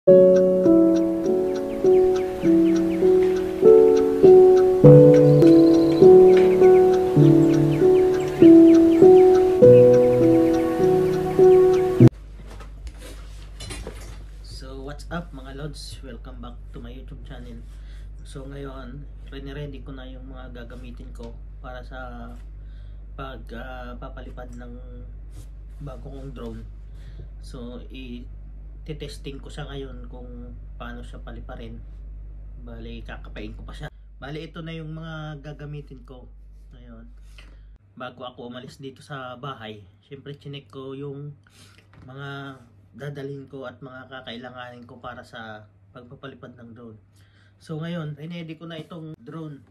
So what's up mga lods, welcome back to my YouTube channel. So ngayon, ready ko na yung mga gagamitin ko para sa papalipad ng bago kong drone. So i-testing ko siya ngayon kung paano siya paliparin. Bali kakapain ko pa siya. Bali ito na yung mga gagamitin ko ngayon. Bago ako umalis dito sa bahay, syempre chinek ko yung mga dadalhin ko at mga kakailanganin ko para sa pagpapalipad ng drone. So ngayon, ready ko na itong drone.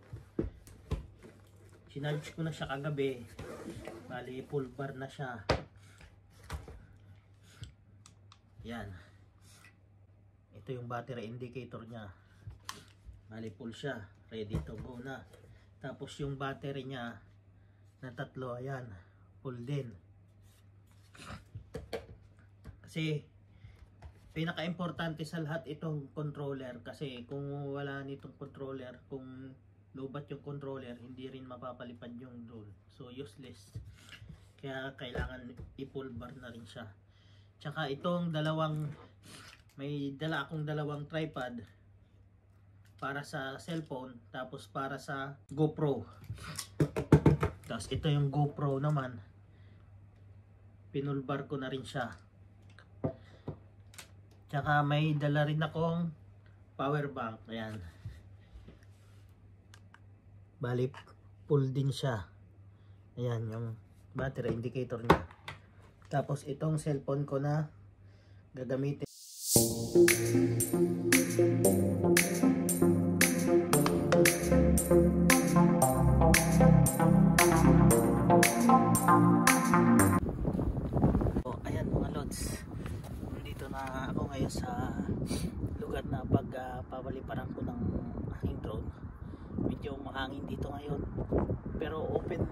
Sinarge ko na siya kagabi. Bali, full bar na siya. Yan. Ito yung battery indicator niya. Bali, full siya. Ready to go na. Tapos yung battery niya na tatlo, ayan. Full din. Kasi pinaka-importante sa lahat itong controller, kasi kung wala nitong controller, kung lobat yung controller, hindi rin mapapalipad yung drone. So useless. Kaya kailangan i-full bar na rin siya. Tsaka itong may dala akong dalawang tripod para sa cellphone, tapos para sa GoPro. Tapos ito yung GoPro naman, pinulbar ko na rin siya. Tsaka may dala rin akong power bank. Ayan. Bali, full din siya. Ayan yung battery indicator niya. Tapos itong cellphone ko na gagamitin. Ayan mga lods, dito na ako ngayon sa lugar na pagpapaliparan ko ng aking drone. Medyo mahangin dito ngayon, pero open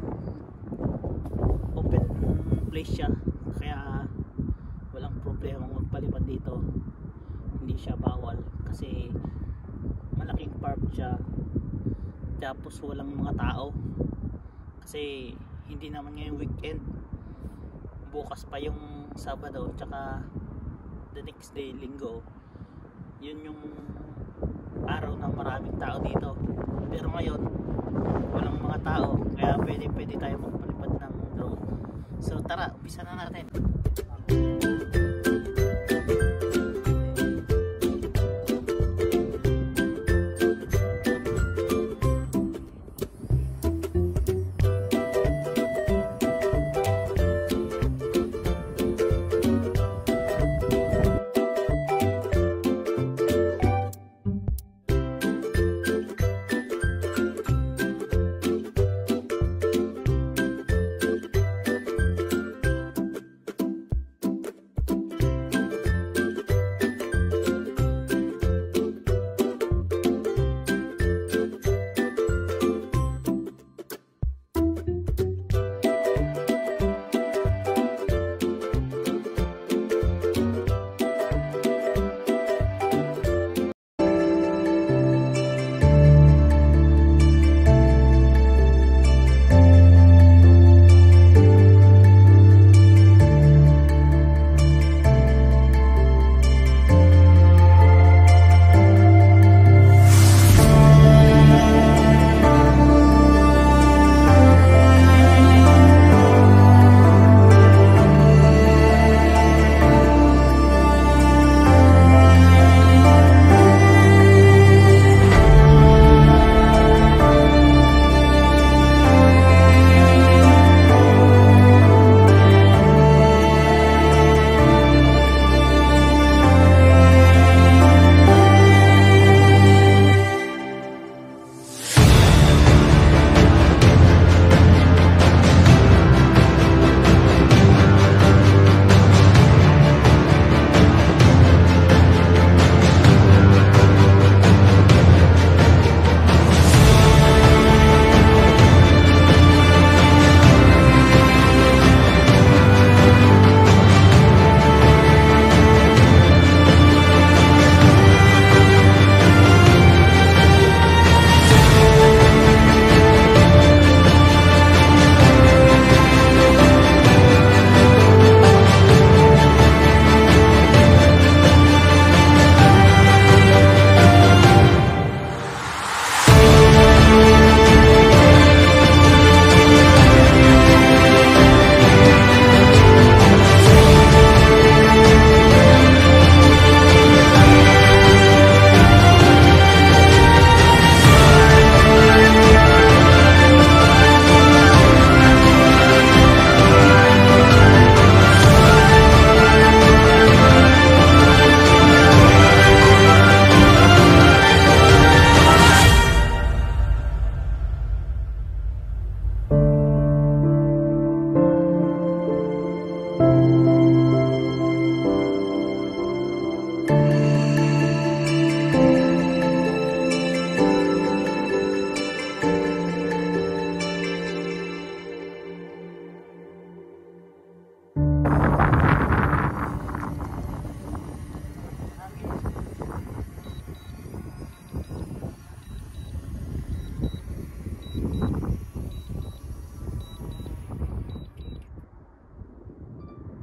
place siya, kaya walang problema magpalipad dito. Hindi siya bawal kasi malaking park siya, tapos walang mga tao kasi hindi naman ngayong weekend. Bukas pa yung Sabado, tsaka the next day, Linggo. Yun yung araw na maraming tao dito. Pero ngayon walang mga tao, kaya pwede tayo magpalipad ng drone. So tara, umpisa na natin.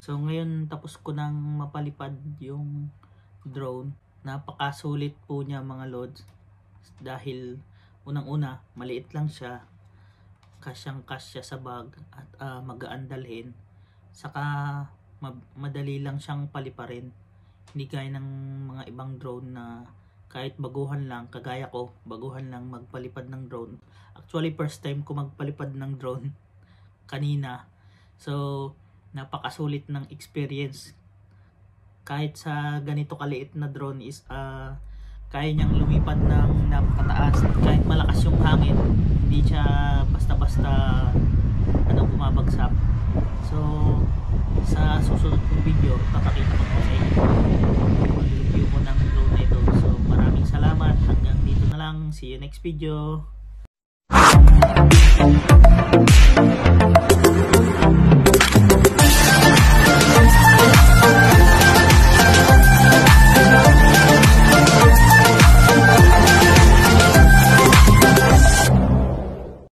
So ngayon tapos ko nang mapalipad yung drone. Napakasulit po niya mga lods, dahil unang-una maliit lang siya, kasyang-kasya sa bag at magaan dalhin, saka madali lang siyang paliparin. Hindi gaya ng mga ibang drone na kahit baguhan lang, kagaya ko, baguhan lang magpalipad ng drone. Actually first time ko magpalipad ng drone kanina. So napakasulit ng experience. Kahit sa ganito kaliit na drone is kaya niyang lumipad ng napakataas. Kahit malakas yung hangin, hindi siya basta-basta bumabagsak. So sa susunod kong video, papakita ko po sa inyo mag-review ko ng drone na ito. So maraming salamat, hanggang dito na lang, see you next video.